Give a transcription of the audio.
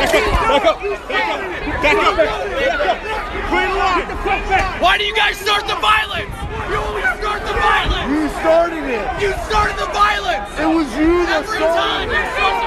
Why do you guys start the violence? You always start the violence. You started it. You started the violence. It was you that every started time. it.